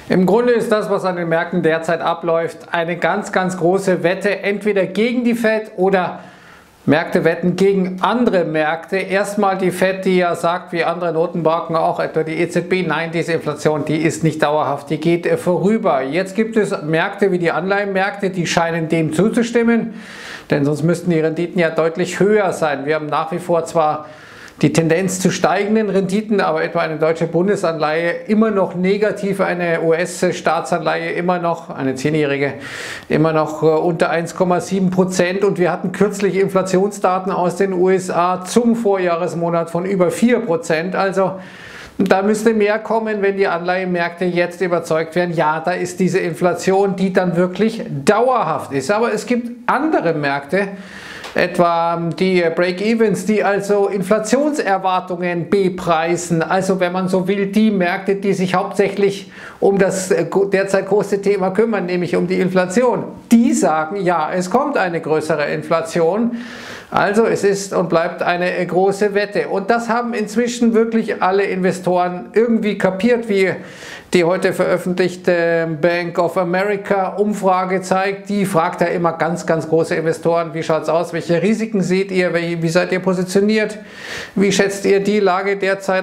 Im Grunde ist das, was an den Märkten derzeit abläuft, eine ganz, ganz große Wette, entweder gegen die Fed oder Märkte wetten gegen andere Märkte. Erstmal die Fed, die ja sagt, wie andere Notenbanken auch, etwa die EZB, nein, diese Inflation, die ist nicht dauerhaft, die geht vorüber. Jetzt gibt es Märkte wie die Anleihenmärkte, die scheinen dem zuzustimmen, denn sonst müssten die Renditen ja deutlich höher sein. Wir haben nach wie vor zwar die Tendenz zu steigenden Renditen, aber etwa eine deutsche Bundesanleihe immer noch negativ, eine US-Staatsanleihe immer noch, eine 10-jährige, immer noch unter 1,7% und wir hatten kürzlich Inflationsdaten aus den USA zum Vorjahresmonat von über 4%, also da müsste mehr kommen, wenn die Anleihemärkte jetzt überzeugt werden, ja, da ist diese Inflation, die dann wirklich dauerhaft ist. Aber es gibt andere Märkte, etwa die Break-Evens, die also Inflationserwartungen bepreisen, also wenn man so will, die Märkte, die sich hauptsächlich um das derzeit große Thema kümmern, nämlich um die Inflation, die sagen, ja, es kommt eine größere Inflation, also es ist und bleibt eine große Wette. Und das haben inzwischen wirklich alle Investoren irgendwie kapiert, wie die heute veröffentlichte Bank of America Umfrage zeigt. Die fragt ja immer ganz, ganz große Investoren, wie schaut es aus, welche Risiken seht ihr, wie seid ihr positioniert, wie schätzt ihr die Lage derzeit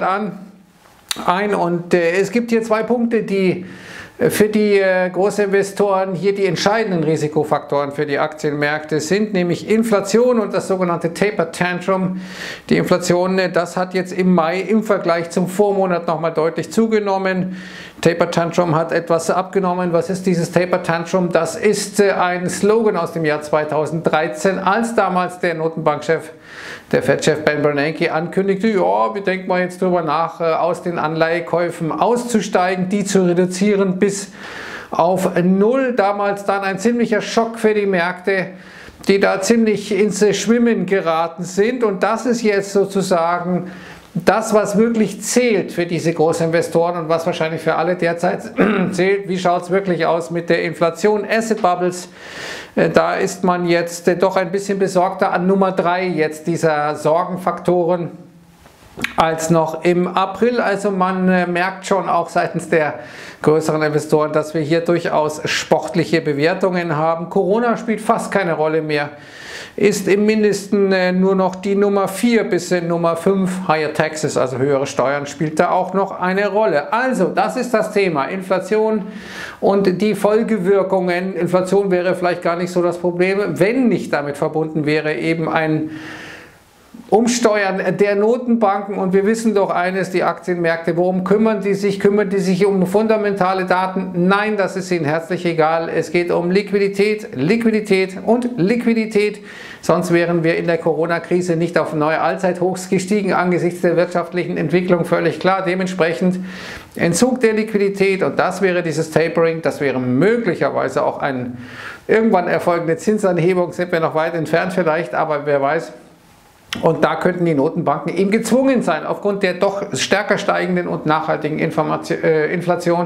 ein? Und es gibt hier zwei Punkte, die für die Großinvestoren hier die entscheidenden Risikofaktoren für die Aktienmärkte sind, nämlich Inflation und das sogenannte Taper Tantrum. Die Inflation, das hat jetzt im Mai im Vergleich zum Vormonat nochmal deutlich zugenommen. Taper Tantrum hat etwas abgenommen. Was ist dieses Taper Tantrum? Das ist ein Slogan aus dem Jahr 2013, als damals der Notenbankchef, der Fed-Chef Ben Bernanke ankündigte, ja, wir denken mal jetzt drüber nach, aus den Anleihekäufen auszusteigen, die zu reduzieren bis auf null. Damals dann ein ziemlicher Schock für die Märkte, die da ziemlich ins Schwimmen geraten sind. Und das ist jetzt sozusagen das, was wirklich zählt für diese Großinvestoren und was wahrscheinlich für alle derzeit zählt. Wie schaut es wirklich aus mit der Inflation? Asset Bubbles, da ist man jetzt doch ein bisschen besorgter an Nummer 3 jetzt dieser Sorgenfaktoren als noch im April. Also man merkt schon auch seitens der größeren Investoren, dass wir hier durchaus sportliche Bewertungen haben. Corona spielt fast keine Rolle mehr. Ist im Mindesten nur noch die Nummer 4 bis Nummer 5, Higher Taxes, also höhere Steuern, spielt da auch noch eine Rolle. Also, das ist das Thema, Inflation und die Folgewirkungen. Inflation wäre vielleicht gar nicht so das Problem, wenn nicht damit verbunden wäre eben ein Umsteuern der Notenbanken. Und wir wissen doch eines, die Aktienmärkte, worum kümmern die sich? Kümmern die sich um fundamentale Daten? Nein, das ist ihnen herzlich egal. Es geht um Liquidität, Liquidität und Liquidität. Sonst wären wir in der Corona-Krise nicht auf neue Allzeithochs gestiegen, angesichts der wirtschaftlichen Entwicklung, völlig klar. Dementsprechend Entzug der Liquidität, und das wäre dieses Tapering, das wäre möglicherweise auch eine irgendwann erfolgende Zinsanhebung, sind wir noch weit entfernt vielleicht, aber wer weiß. Und da könnten die Notenbanken eben gezwungen sein, aufgrund der doch stärker steigenden und nachhaltigen Inflation,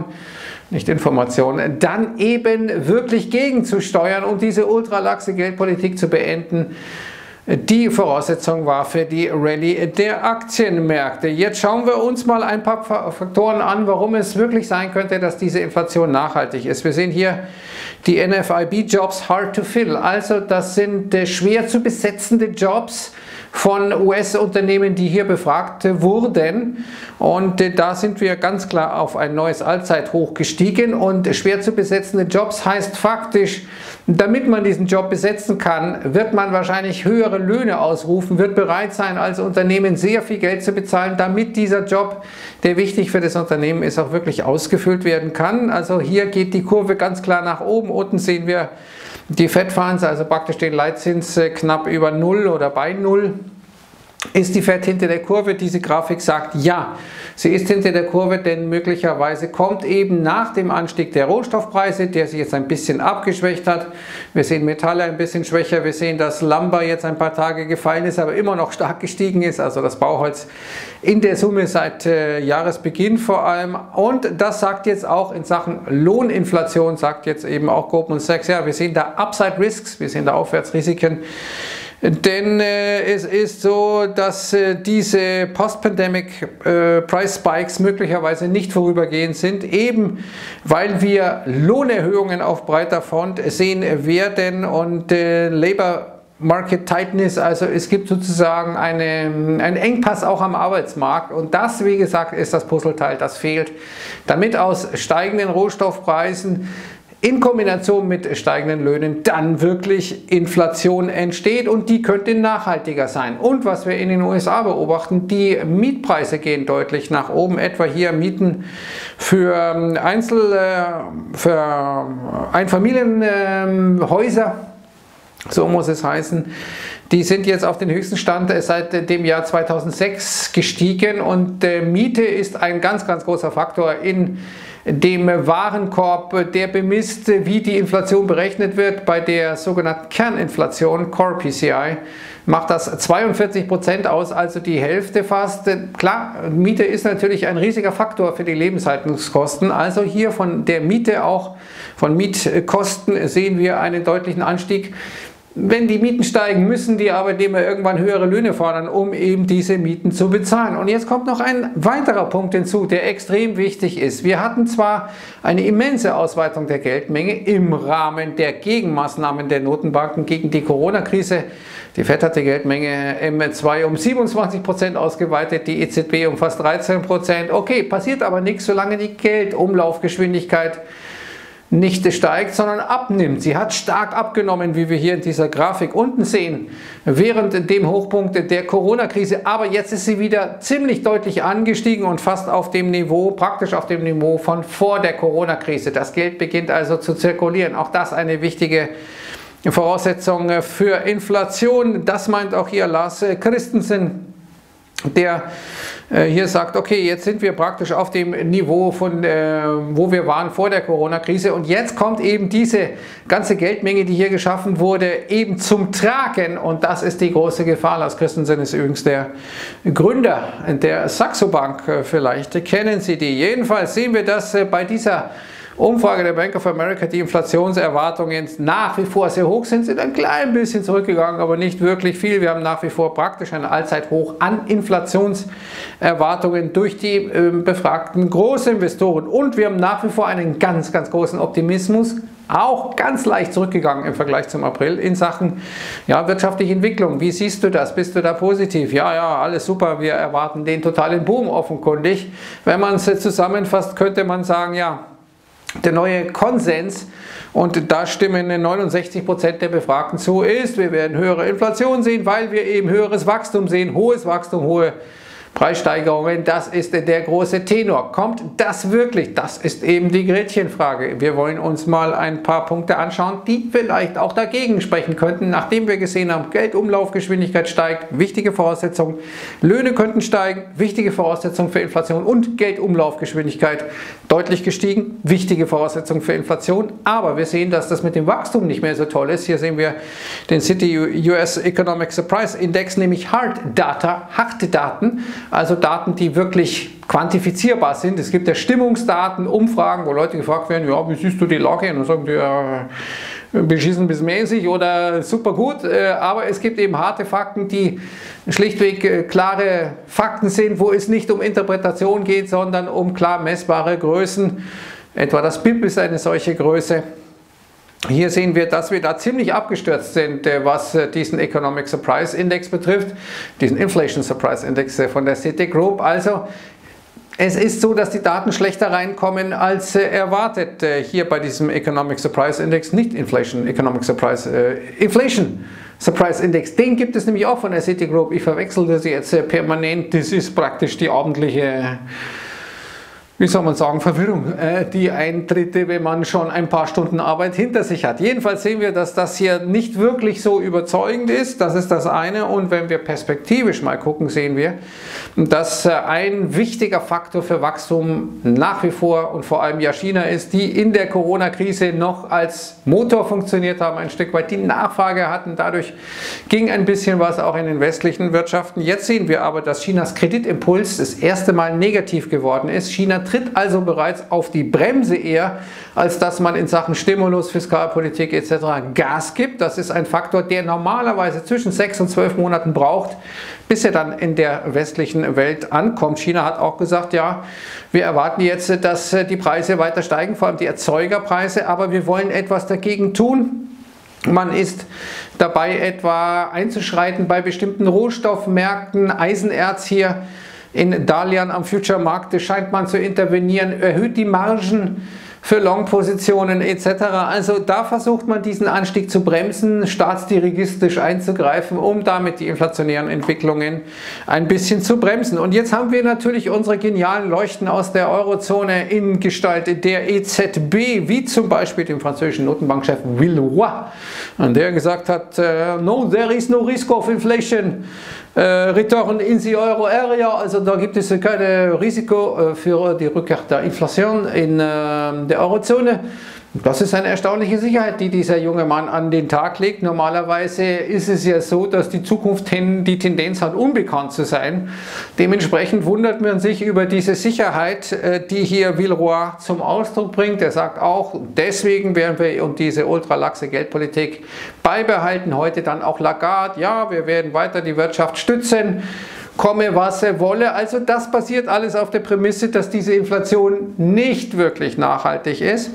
dann eben wirklich gegenzusteuern und diese ultralaxe Geldpolitik zu beenden. Die Voraussetzung war für die Rallye der Aktienmärkte. Jetzt schauen wir uns mal ein paar Faktoren an, warum es wirklich sein könnte, dass diese Inflation nachhaltig ist. Wir sehen hier die NFIB-Jobs hard to fill, also das sind schwer zu besetzende Jobs von US-Unternehmen, die hier befragt wurden, und da sind wir ganz klar auf ein neues Allzeithoch gestiegen. Und schwer zu besetzende Jobs heißt faktisch, damit man diesen Job besetzen kann, wird man wahrscheinlich höhere Löhne ausrufen, wird bereit sein, als Unternehmen sehr viel Geld zu bezahlen, damit dieser Job, der wichtig für das Unternehmen ist, auch wirklich ausgefüllt werden kann. Also hier geht die Kurve ganz klar nach oben. Unten sehen wir die Fed Funds, also praktisch den Leitzins knapp über 0 oder bei 0. Ist die Fed hinter der Kurve? Diese Grafik sagt ja, sie ist hinter der Kurve, denn möglicherweise kommt eben nach dem Anstieg der Rohstoffpreise, der sich jetzt ein bisschen abgeschwächt hat. Wir sehen Metalle ein bisschen schwächer, wir sehen, dass Lumber jetzt ein paar Tage gefallen ist, aber immer noch stark gestiegen ist, also das Bauholz in der Summe seit Jahresbeginn vor allem. Und das sagt jetzt auch in Sachen Lohninflation, sagt jetzt eben auch Goldman Sachs, ja, wir sehen da Upside Risks, wir sehen da Aufwärtsrisiken. Denn es ist so, dass diese Post-Pandemic Price Spikes möglicherweise nicht vorübergehend sind, eben weil wir Lohnerhöhungen auf breiter Front sehen werden und Labor Market Tightness, also es gibt sozusagen einen Engpass auch am Arbeitsmarkt und das, wie gesagt, ist das Puzzleteil, das fehlt, damit aus steigenden Rohstoffpreisen in Kombination mit steigenden Löhnen dann wirklich Inflation entsteht und die könnte nachhaltiger sein. Und was wir in den USA beobachten, die Mietpreise gehen deutlich nach oben, etwa hier Mieten für Einfamilienhäuser, so muss es heißen, die sind jetzt auf den höchsten Stand seit dem Jahr 2006 gestiegen und Miete ist ein ganz, ganz großer Faktor in dem Warenkorb, der bemisst, wie die Inflation berechnet wird. Bei der sogenannten Kerninflation, Core PCI, macht das 42% aus, also die Hälfte fast. Klar, Miete ist natürlich ein riesiger Faktor für die Lebenshaltungskosten, also hier von der Miete, auch von Mietkosten sehen wir einen deutlichen Anstieg. Wenn die Mieten steigen, müssen die Arbeitnehmer irgendwann höhere Löhne fordern, um eben diese Mieten zu bezahlen. Und jetzt kommt noch ein weiterer Punkt hinzu, der extrem wichtig ist. Wir hatten zwar eine immense Ausweitung der Geldmenge im Rahmen der Gegenmaßnahmen der Notenbanken gegen die Corona-Krise. Die FED hat die Geldmenge M2 um 27% ausgeweitet, die EZB um fast 13%. Okay, passiert aber nichts, solange die Geldumlaufgeschwindigkeit nicht steigt, sondern abnimmt. Sie hat stark abgenommen, wie wir hier in dieser Grafik unten sehen, während dem Hochpunkt der Corona-Krise. Aber jetzt ist sie wieder ziemlich deutlich angestiegen und fast auf dem Niveau, praktisch auf dem Niveau von vor der Corona-Krise. Das Geld beginnt also zu zirkulieren. Auch das eine wichtige Voraussetzung für Inflation. Das meint auch hier Lars Christensen, der hier sagt, okay, jetzt sind wir praktisch auf dem Niveau, von wo wir waren vor der Corona-Krise und jetzt kommt eben diese ganze Geldmenge, die hier geschaffen wurde, eben zum Tragen und das ist die große Gefahr. Lars Christensen ist übrigens der Gründer der Saxo Bank, vielleicht kennen Sie die. Jedenfalls sehen wir, dass bei dieser Umfrage der Bank of America die Inflationserwartungen nach wie vor sehr hoch sind ein klein bisschen zurückgegangen, aber nicht wirklich viel. Wir haben nach wie vor praktisch ein Allzeithoch an Inflationserwartungen durch die befragten Großinvestoren und wir haben nach wie vor einen ganz, ganz großen Optimismus, auch ganz leicht zurückgegangen im Vergleich zum April in Sachen wirtschaftliche Entwicklung. Wie siehst du das? Bist du da positiv? Ja, alles super, wir erwarten den totalen Boom offenkundig. Wenn man es zusammenfasst, könnte man sagen, ja, der neue Konsens, und da stimmen 69% der Befragten zu, ist, wir werden höhere Inflation sehen, weil wir eben höheres Wachstum sehen, hohes Wachstum, hohe Preissteigerungen, das ist der große Tenor. Kommt das wirklich? Das ist eben die Gretchenfrage. Wir wollen uns mal ein paar Punkte anschauen, die vielleicht auch dagegen sprechen könnten, nachdem wir gesehen haben, Geldumlaufgeschwindigkeit steigt, wichtige Voraussetzung, Löhne könnten steigen, wichtige Voraussetzung für Inflation und Geldumlaufgeschwindigkeit deutlich gestiegen, wichtige Voraussetzung für Inflation, aber wir sehen, dass das mit dem Wachstum nicht mehr so toll ist. Hier sehen wir den Citi US Economic Surprise Index, nämlich Hard Data, harte Daten, also Daten, die wirklich quantifizierbar sind. Es gibt ja Stimmungsdaten, Umfragen, wo Leute gefragt werden, ja, wie siehst du die Lage? Und dann sagen die, ja, beschissen bis mäßig oder super gut. Aber es gibt eben harte Fakten, die schlichtweg klare Fakten sind, wo es nicht um Interpretation geht, sondern um klar messbare Größen. Etwa das BIP ist eine solche Größe. Hier sehen wir, dass wir da ziemlich abgestürzt sind, was diesen Economic Surprise Index betrifft, diesen Inflation Surprise Index von der Citigroup. Also es ist so, dass die Daten schlechter reinkommen als erwartet hier bei diesem Economic Surprise Index, nicht Inflation Surprise Index. Den gibt es nämlich auch von der Citigroup. Ich verwechselte sie jetzt permanent. Das ist praktisch die ordentliche, wie soll man sagen, Verwirrung, die eintritt, wenn man schon ein paar Stunden Arbeit hinter sich hat. Jedenfalls sehen wir, dass das hier nicht wirklich so überzeugend ist. Das ist das eine. Und wenn wir perspektivisch mal gucken, sehen wir, dass ein wichtiger Faktor für Wachstum nach wie vor und vor allem ja China ist, die in der Corona-Krise noch als Motor funktioniert haben, ein Stück weit die Nachfrage hatten. Dadurch ging ein bisschen was auch in den westlichen Wirtschaften. Jetzt sehen wir aber, dass Chinas Kreditimpuls das erste Mal negativ geworden ist. China tritt also bereits auf die Bremse eher, als dass man in Sachen Stimulus, Fiskalpolitik etc. Gas gibt. Das ist ein Faktor, der normalerweise zwischen 6 und 12 Monaten braucht, bis er dann in der westlichen Welt ankommt. China hat auch gesagt, ja, wir erwarten jetzt, dass die Preise weiter steigen, vor allem die Erzeugerpreise, aber wir wollen etwas dagegen tun. Man ist dabei, etwa einzuschreiten bei bestimmten Rohstoffmärkten. Eisenerz hier in Dalian am Future-Markt scheint man zu intervenieren, erhöht die Margen für Long-Positionen etc. Also da versucht man diesen Anstieg zu bremsen, staatsdirigistisch einzugreifen, um damit die inflationären Entwicklungen ein bisschen zu bremsen. Und jetzt haben wir natürlich unsere genialen Leuchten aus der Eurozone in Gestalt der EZB, wie zum Beispiel dem französischen Notenbankchef Villeroy, der gesagt hat, no, there is no risk of inflation. Return in the Euro Area, also da gibt es kein Risiko für die Rückkehr der Inflation in der Eurozone. Das ist eine erstaunliche Sicherheit, die dieser junge Mann an den Tag legt. Normalerweise ist es ja so, dass die Zukunft die Tendenz hat, unbekannt zu sein. Dementsprechend wundert man sich über diese Sicherheit, die hier Villeroy zum Ausdruck bringt. Er sagt auch, deswegen werden wir und diese ultralaxe Geldpolitik beibehalten. Heute dann auch Lagarde, ja, wir werden weiter die Wirtschaft stützen, komme was wolle. Also das basiert alles auf der Prämisse, dass diese Inflation nicht wirklich nachhaltig ist.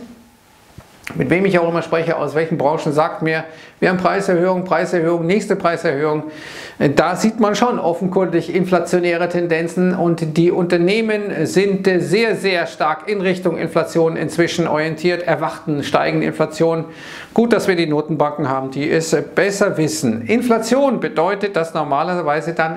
Mit wem ich auch immer spreche, aus welchen Branchen, sagt mir, wir haben Preiserhöhung, nächste Preiserhöhung. Da sieht man schon offenkundig inflationäre Tendenzen und die Unternehmen sind sehr, sehr stark in Richtung Inflation inzwischen orientiert, erwarten steigende Inflation. Gut, dass wir die Notenbanken haben, die es besser wissen. Inflation bedeutet, dass normalerweise dann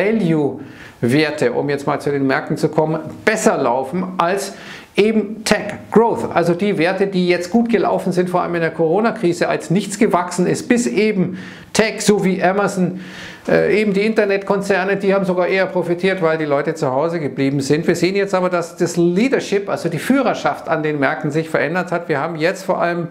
Value-Werte, um jetzt mal zu den Märkten zu kommen, besser laufen als eben Tech Growth, also die Werte, die jetzt gut gelaufen sind, vor allem in der Corona-Krise, als nichts gewachsen ist, bis eben Tech, so wie Amazon, eben die Internetkonzerne, die haben sogar eher profitiert, weil die Leute zu Hause geblieben sind. Wir sehen jetzt aber, dass das Leadership, also die Führerschaft an den Märkten sich verändert hat. Wir haben jetzt vor allem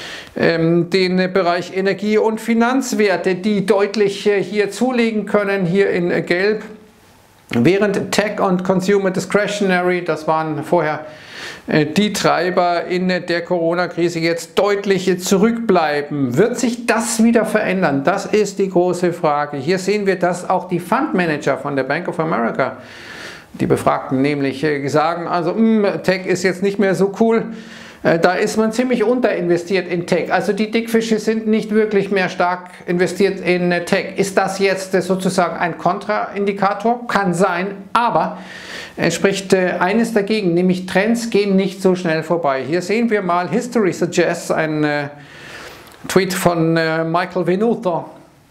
den Bereich Energie- und Finanzwerte, die deutlich hier zulegen können, hier in Gelb. Während Tech und Consumer Discretionary, das waren vorher die Treiber in der Corona-Krise, jetzt deutlich zurückbleiben. Wird sich das wieder verändern? Das ist die große Frage. Hier sehen wir, dass auch die Fundmanager von der Bank of America, die Befragten nämlich, sagen, also Tech ist jetzt nicht mehr so cool. Da ist man ziemlich unterinvestiert in Tech. Also die Dickfische sind nicht wirklich mehr stark investiert in Tech. Ist das jetzt sozusagen ein Kontraindikator? Kann sein, aber es spricht eines dagegen, nämlich Trends gehen nicht so schnell vorbei. Hier sehen wir mal History Suggests, ein Tweet von Michael Venuto.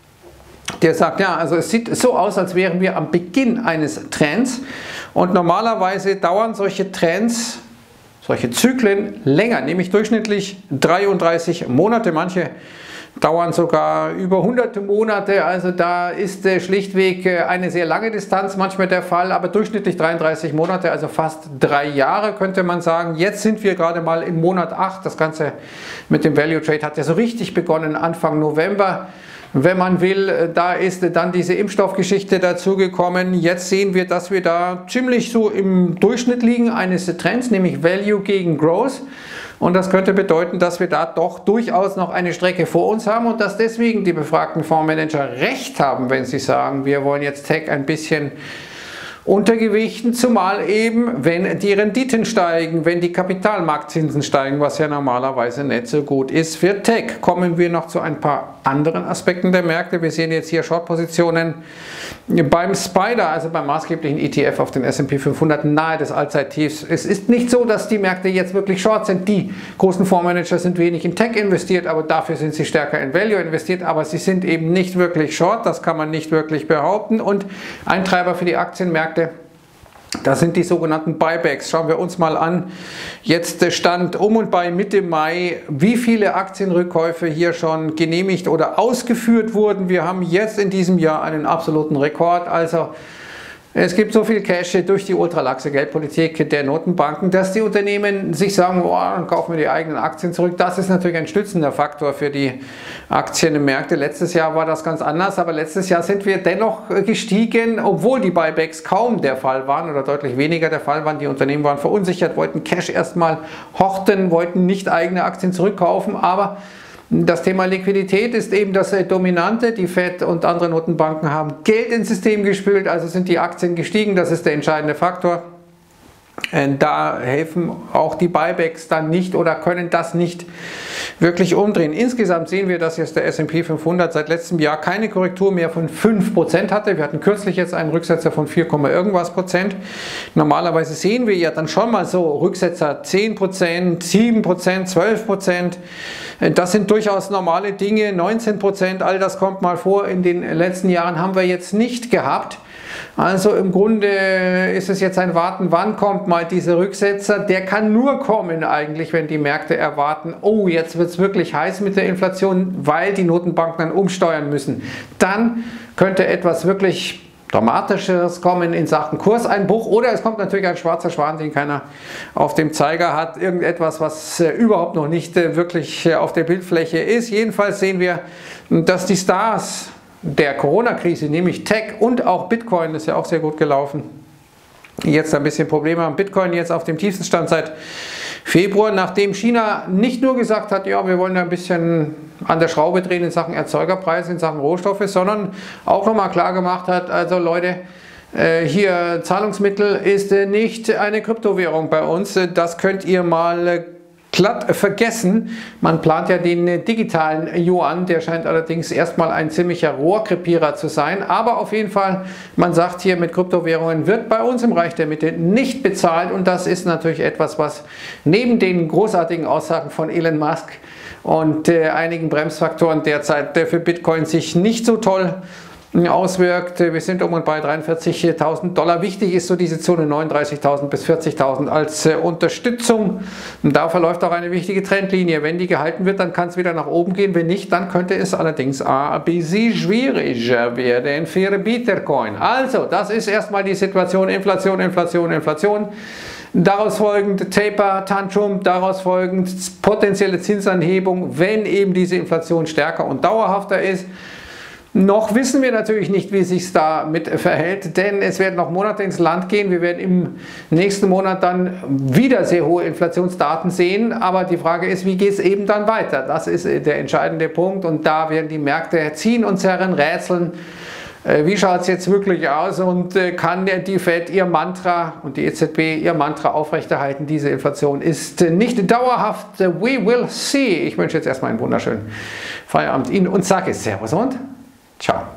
Der sagt, ja, also es sieht so aus, als wären wir am Beginn eines Trends und normalerweise dauern solche Trends, solche Zyklen länger, nämlich durchschnittlich 33 Monate, manche dauern sogar über hunderte Monate, also da ist schlichtweg eine sehr lange Distanz manchmal der Fall, aber durchschnittlich 33 Monate, also fast 3 Jahre könnte man sagen. Jetzt sind wir gerade mal im Monat 8, das Ganze mit dem Value Trade hat ja so richtig begonnen Anfang November. Wenn man will, da ist dann diese Impfstoffgeschichte dazugekommen. Jetzt sehen wir, dass wir da ziemlich so im Durchschnitt liegen eines Trends, nämlich Value gegen Growth. Und das könnte bedeuten, dass wir da doch durchaus noch eine Strecke vor uns haben und dass deswegen die befragten Fondsmanager recht haben, wenn sie sagen, wir wollen jetzt Tech ein bisschen untergewichten, zumal eben, wenn die Renditen steigen, wenn die Kapitalmarktzinsen steigen, was ja normalerweise nicht so gut ist für Tech. Kommen wir noch zu ein paar anderen Aspekten der Märkte. Wir sehen jetzt hier Short-Positionen beim Spider, also beim maßgeblichen ETF auf den S&P 500 nahe des Allzeittiefs. Es ist nicht so, dass die Märkte jetzt wirklich short sind. Die großen Fondsmanager sind wenig in Tech investiert, aber dafür sind sie stärker in Value investiert, aber sie sind eben nicht wirklich short, das kann man nicht wirklich behaupten. Und ein Treiber für die Aktienmärkte, das sind die sogenannten Buybacks. Schauen wir uns mal an. Jetzt stand um und bei Mitte Mai, wie viele Aktienrückkäufe hier schon genehmigt oder ausgeführt wurden. Wir haben jetzt in diesem Jahr einen absoluten Rekord. Also Es gibt so viel Cash durch die ultralaxe Geldpolitik der Notenbanken, dass die Unternehmen sich sagen, oh, dann kaufen wir die eigenen Aktien zurück. Das ist natürlich ein stützender Faktor für die Aktienmärkte. Letztes Jahr war das ganz anders, aber letztes Jahr sind wir dennoch gestiegen, obwohl die Buybacks kaum der Fall waren oder deutlich weniger der Fall waren. Die Unternehmen waren verunsichert, wollten Cash erstmal horten, wollten nicht eigene Aktien zurückkaufen, aber das Thema Liquidität ist eben das Dominante. Die Fed und andere Notenbanken haben Geld ins System gespült, also sind die Aktien gestiegen. Das ist der entscheidende Faktor. Da helfen auch die Buybacks dann nicht oder können das nicht wirklich umdrehen. Insgesamt sehen wir, dass jetzt der S&P 500 seit letztem Jahr keine Korrektur mehr von 5% hatte. Wir hatten kürzlich jetzt einen Rücksetzer von 4, irgendwas Prozent. Normalerweise sehen wir ja dann schon mal so Rücksetzer 10%, 7%, 12%. Das sind durchaus normale Dinge, 19%, all das kommt mal vor. In den letzten Jahren haben wir jetzt nicht gehabt. Also im Grunde ist es jetzt ein Warten, wann kommt mal dieser Rücksetzer. Der kann nur kommen eigentlich, wenn die Märkte erwarten, oh, jetzt wird es wirklich heiß mit der Inflation, weil die Notenbanken dann umsteuern müssen. Dann könnte etwas wirklich Dramatisches kommen in Sachen Kurseinbruch, oder es kommt natürlich ein schwarzer Schwan, den keiner auf dem Zeiger hat, irgendetwas, was überhaupt noch nicht wirklich auf der Bildfläche ist. Jedenfalls sehen wir, dass die Stars der Corona-Krise, nämlich Tech und auch Bitcoin, ist ja auch sehr gut gelaufen, jetzt ein bisschen Probleme haben. Bitcoin jetzt auf dem tiefsten Stand seit Februar, nachdem China nicht nur gesagt hat, ja, wir wollen ein bisschen an der Schraube drehen in Sachen Erzeugerpreise, in Sachen Rohstoffe, sondern auch nochmal klar gemacht hat, also Leute, hier Zahlungsmittel ist nicht eine Kryptowährung bei uns, das könnt ihr mal glatt vergessen. Man plant ja den digitalen Yuan, der scheint allerdings erstmal ein ziemlicher Rohrkrepierer zu sein, aber auf jeden Fall, man sagt hier, mit Kryptowährungen wird bei uns im Reich der Mitte nicht bezahlt, und das ist natürlich etwas, was neben den großartigen Aussagen von Elon Musk und einigen Bremsfaktoren derzeit für Bitcoin sich nicht so toll auswirkt. Wir sind um und bei 43.000 $. Wichtig ist so diese Zone 39.000 bis 40.000 als Unterstützung. Und da verläuft auch eine wichtige Trendlinie. Wenn die gehalten wird, dann kann es wieder nach oben gehen. Wenn nicht, dann könnte es allerdings ein bisschen schwieriger werden für Bitcoin. Also, das ist erstmal die Situation. Inflation, Inflation, Inflation. Daraus folgend Taper, Tantrum, daraus folgend potenzielle Zinsanhebung, wenn eben diese Inflation stärker und dauerhafter ist. Noch wissen wir natürlich nicht, wie es sich damit verhält, denn es werden noch Monate ins Land gehen. Wir werden im nächsten Monat dann wieder sehr hohe Inflationsdaten sehen, aber die Frage ist, wie geht es eben dann weiter? Das ist der entscheidende Punkt, und da werden die Märkte ziehen und zerren, rätseln. Wie schaut es jetzt wirklich aus, und kann die Fed ihr Mantra und die EZB ihr Mantra aufrechterhalten? Diese Inflation ist nicht dauerhaft. We will see. Ich wünsche jetzt erstmal einen wunderschönen Feierabend Ihnen und sage Servus und ciao.